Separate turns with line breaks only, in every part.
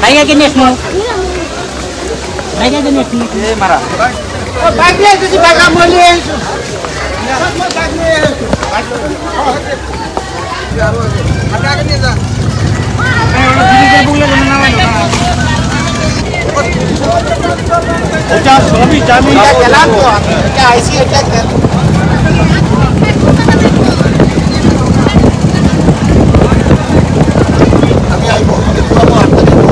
Kaya gini semua. Kaya gini semua. Marah. Oh, bagnya itu si bagam boleh. Ada kan ni dah. Jadi dia boleh menawan. Ucap suami jamin jalan tu. क्या ऐसी attack है अभी आई वो पूरा मार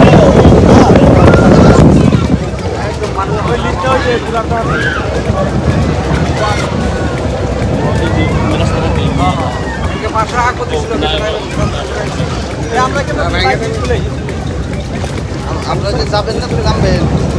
আমরা যে যাবেন না তুমি নামবেন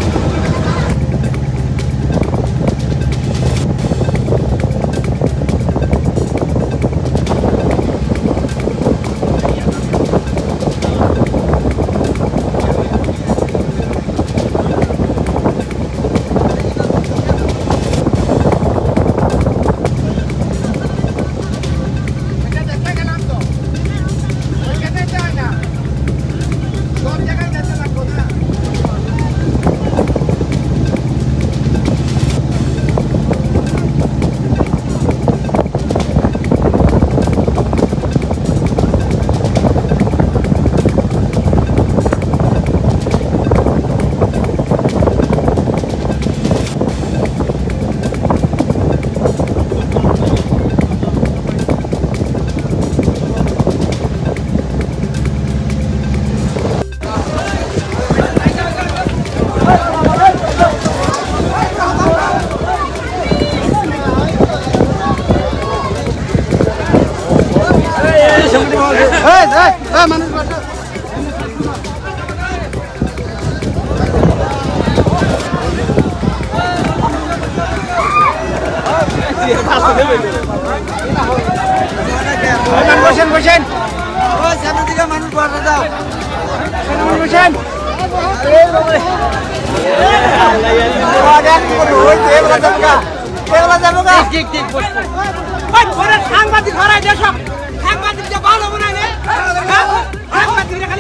মানুষ বাসা বসেন বসেন সামনের দিকে মানুষ বাসা দাও বসেন সাংবাদিক হরাই দেশ সাংবাদিক যে ভালো মনে হয় সাংবাদিক খালি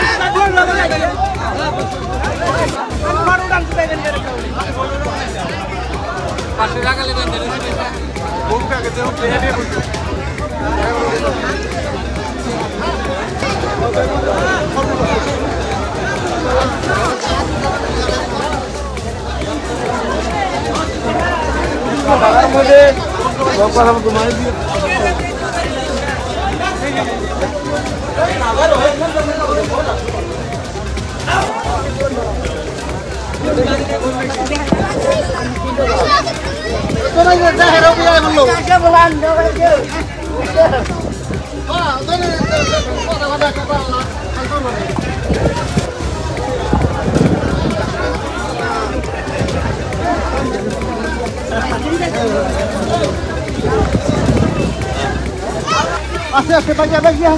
Así es que vaya a ver ya.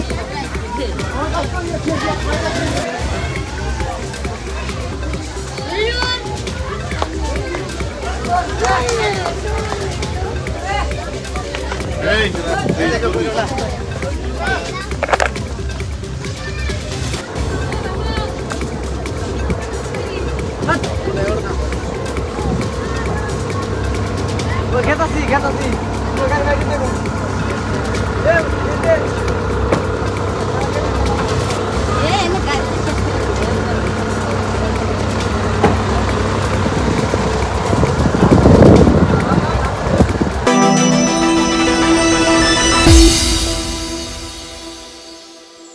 Kita sih.